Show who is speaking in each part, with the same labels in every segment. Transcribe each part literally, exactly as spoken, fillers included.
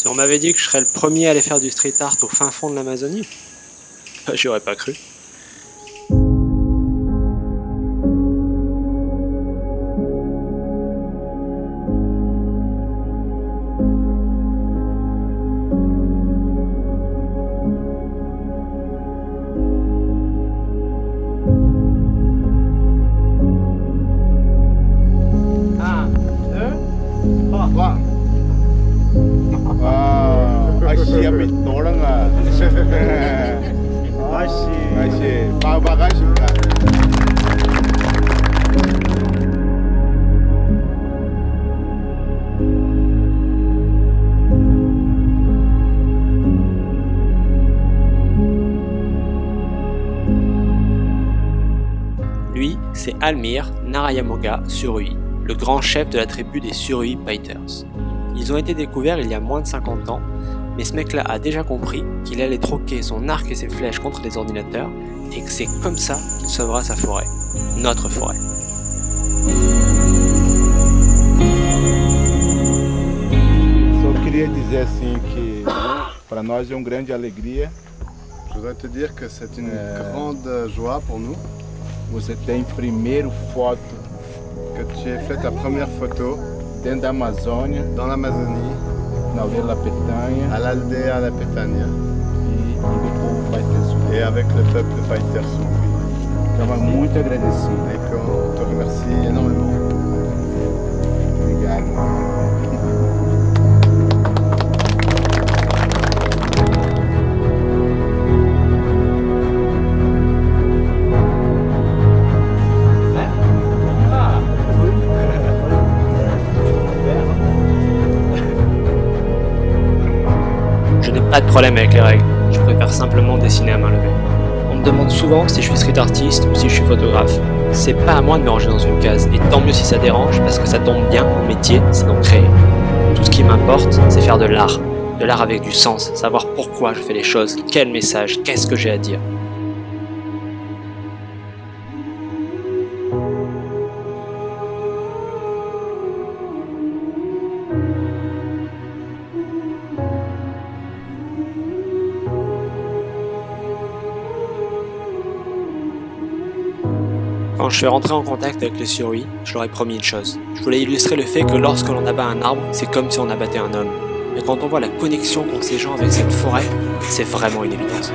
Speaker 1: Si on m'avait dit que je serais le premier à aller faire du street art au fin fond de l'Amazonie, bah, j'y aurais pas cru.
Speaker 2: Lui, c'est Almir Narayamoga Surui, le grand chef de la tribu des Surui Fighters. Ils ont été découverts il y a moins de cinquante ans, mais ce mec-là a déjà compris qu'il allait troquer son arc et ses flèches contre les ordinateurs, et que c'est comme ça qu'il sauvera sa forêt, notre forêt.
Speaker 3: Só queria dizer assim que para nós é uma grande alegria.
Speaker 4: Je voudrais te dire que c'est une euh, grande joie pour nous.
Speaker 3: Você tem primeiro foto
Speaker 4: que tu aies fait ta première photo
Speaker 3: dentro da Amazônia,
Speaker 4: dans l'Amazonie,
Speaker 3: na aldeia La Petanha,
Speaker 4: à l'Aldea La Petanha,
Speaker 3: e, e do povo Paiter Surui.
Speaker 4: Et avec le peuple Paiter Surui.
Speaker 3: Estava muito agradecido.
Speaker 4: Et qu'on te remercie énormément.
Speaker 3: Obrigado.
Speaker 2: Pas de problème avec les règles, je préfère simplement dessiner à main levée. On me demande souvent si je suis street artiste ou si je suis photographe. C'est pas à moi de me ranger dans une case, et tant mieux si ça dérange, parce que ça tombe bien, mon métier, c'est d'en créer. Tout ce qui m'importe, c'est faire de l'art. De l'art avec du sens, savoir pourquoi je fais les choses, quel message, qu'est-ce que j'ai à dire. Quand je suis rentré en contact avec les Surui, je leur ai promis une chose. Je voulais illustrer le fait que lorsque l'on abat un arbre, c'est comme si on abattait un homme. Mais quand on voit la connexion qu'ont ces gens avec cette forêt, c'est vraiment une évidence.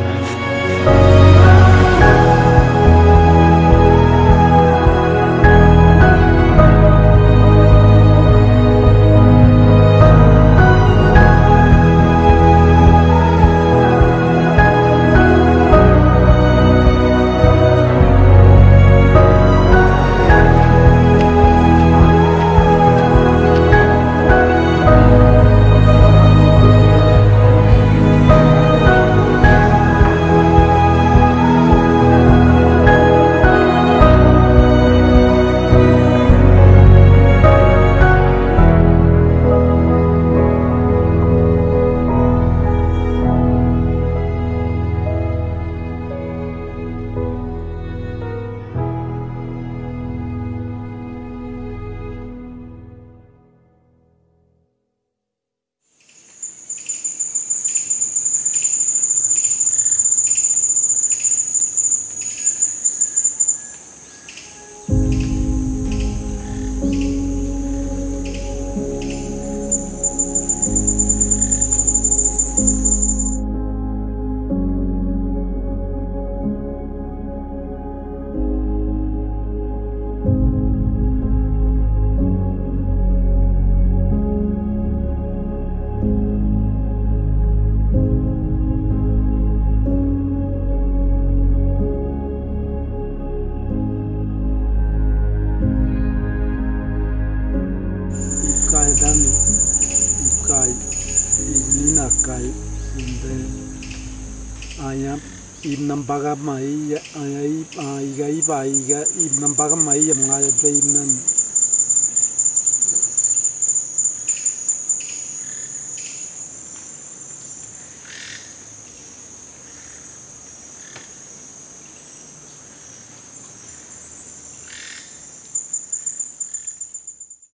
Speaker 5: Ibnam baga mai ai ai ai ga iba ai ga ibnam baga mai am ngai te ibnan